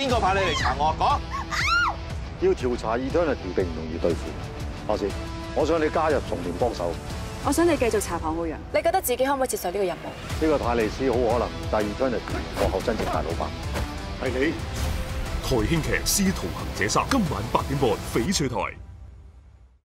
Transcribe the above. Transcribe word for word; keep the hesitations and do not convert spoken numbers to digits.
邊個派你嚟查我？講。 要調查 Eternity 並唔容易對付。阿師，我想你加入重點幫手。 我想你繼續查龐浩洋。你覺得自己可唔可以接受呢個任務？ 呢個泰利斯好可能帶 Eternity 幕後真正大老闆。係你。 台慶劇《使徒行者三》今晚八點半翡翠台。